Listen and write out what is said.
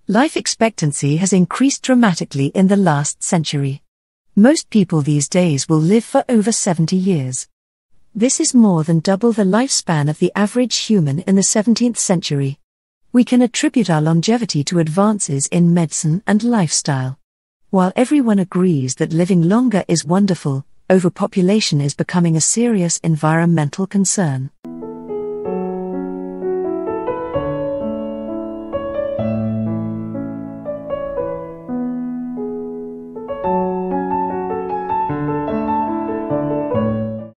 Life expectancy has increased dramatically in the last century. Most people these days will live for over 70 years. This is more than double the lifespan of the average human in the 17th century. We can attribute our longevity to advances in medicine and lifestyle. While everyone agrees that living longer is wonderful, overpopulation is becoming a serious environmental concern.